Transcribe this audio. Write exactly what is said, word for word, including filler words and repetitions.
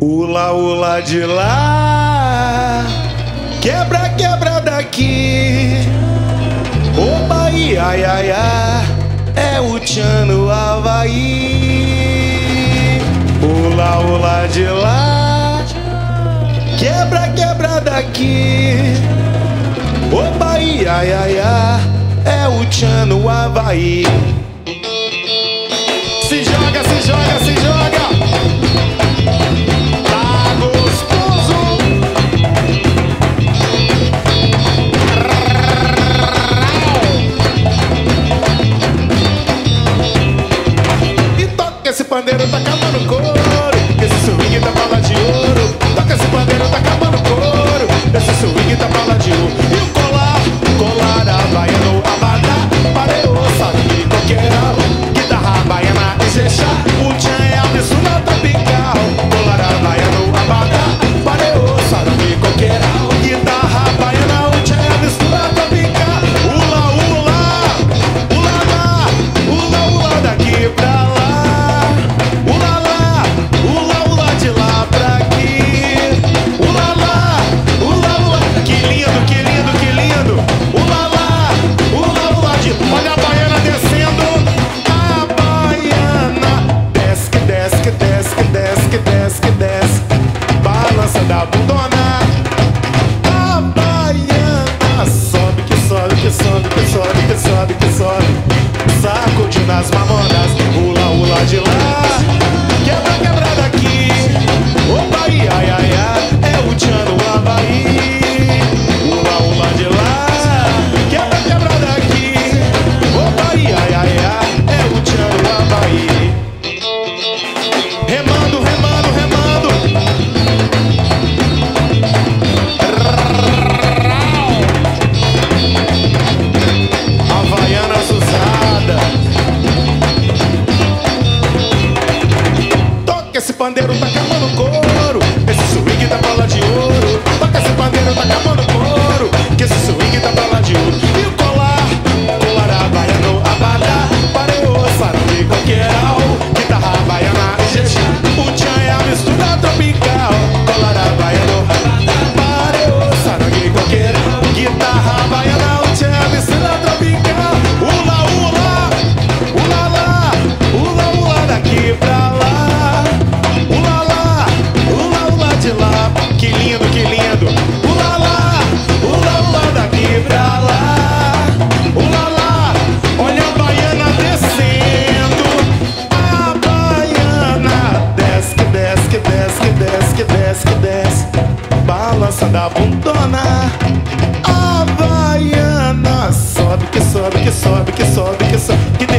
Ula, ula de lá, quebra, quebra daqui. Oba, ia, ia, ia, é o tchan no Havaí. Ula, ula de lá, quebra, quebra daqui. Oba, ia, ia, ia, é o tchan no Havaí. Se joga, se joga, se joga. Esse pandeiro tá acabando o couro, esse swing tá bala de ouro. Toca esse pandeiro, tá acabando o couro, esse swing tá bala de ouro. E o colar, colar havaiano, abadá, pareô, sabe, coqueirão, guitarra baiana, ixexá, o tchan é a mistura tropical. Colar havaiano, abadá, pareô, sabe, coqueirão, guitarra baiana, o tchan é a mistura tropical. Ula, ula, ula lá, ula, ula daqui pra lá. Da bundona, a baiana sobe que sobe, que sobe, que sobe, que sobe, que sobe, sacudindo as mamonas. Ula, ula de lá, quebra, quebra daqui. Opa, ia, ia, ia, é o tchan no Havaí. Ula, ula de lá, quebra, quebra daqui. Opa, ia, ia, ia, é o tchan no Havaí. Remando, remando, remando. Havaianas usadas. Toca esse pandeiro, tá acabando o couro, esse swing tá bala de ouro. Toca esse pandeiro, tá acabando o couro, que esse swing tá bala de ouro. E o colar, colar havaiano, abadá, pareô, sabe, coqueirão, guitarra havaiana, ixexá, o tchan é a mistura tropical. Colar havaiano, abadá, pareô, sabe, coqueirão, guitarra havaiana, o tchan é a mistura tropical. Ula, ula, ula lá, ula, ula daqui pra lá. Ula lá, ula, ula de lá, que lindo, que lindo. Ula lá, ula, ula daqui pra lá. Ula lá, olha a baiana descendo. A baiana desce, que desce, que desce, que desce, que desce, que desce, balança da bundona. A baiana sobe, que sobe, que sobe, que sobe, que sobe, que